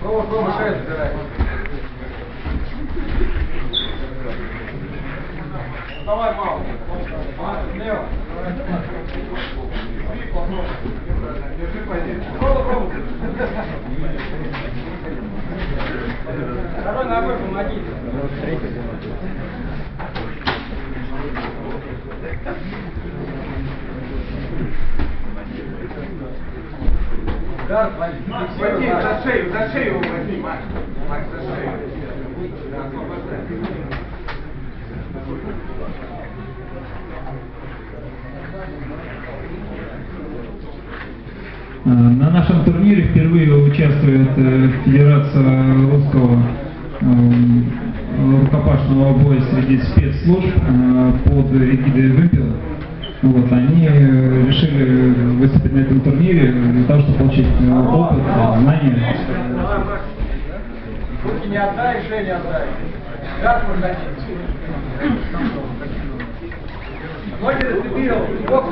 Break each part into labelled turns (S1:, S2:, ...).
S1: Давай, мало. Лево. Держи позицию. Второй ногой помогите. Возьми за шею возьми, Макс. Макс, за шею.
S2: На нашем турнире впервые участвует Федерация русского рукопашного боя среди спецслужб под эгидой «Вымпел». Вот, они решили выступить на этом турнире для того, чтобы получить опыт, знания.
S1: Руки не отдай, шею не отдай. Газ проходи. Ноги зацепил. Бок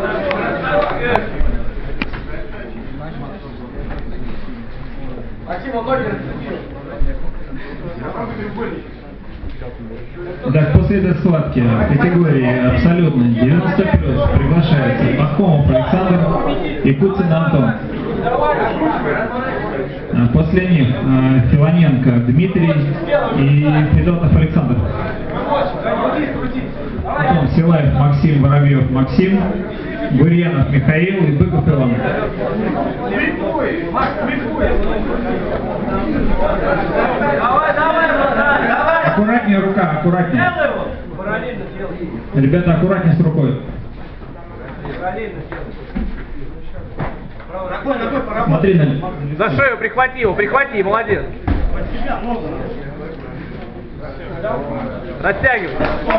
S1: Максим, он ноги зацепил.
S2: Так, после этой схватки в категории абсолютно 90+, приглашается Пахомов Александр и Куцин Антон. После них Филоненко Дмитрий и Федотов Александр. Потом Силаев Максим, Воробьев Максим, Гурьянов Михаил и Быков Иван. Аккуратнее рука, аккуратнее. Ребята, аккуратнее с рукой. Смотри на...
S1: За шею прихвати, молодец. Растягивай.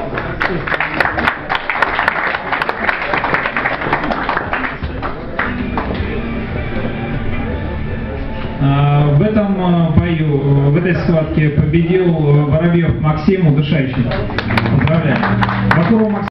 S2: В этом бою, в этой схватке победил Воробьев Максим, удушающий. Поздравляем.